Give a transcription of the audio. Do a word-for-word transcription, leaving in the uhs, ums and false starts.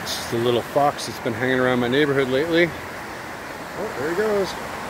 It's just a little fox that's been hanging around my neighborhood lately. Oh, there he goes.